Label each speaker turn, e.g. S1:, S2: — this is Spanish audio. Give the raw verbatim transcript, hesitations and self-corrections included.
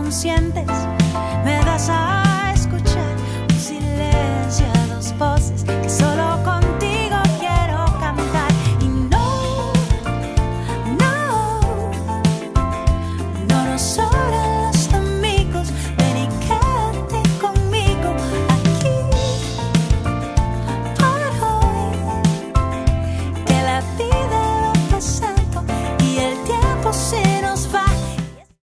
S1: inconscientes. Me das a escuchar un silencio a dos voces que solo contigo quiero cantar. Y no, no, no nos sobra.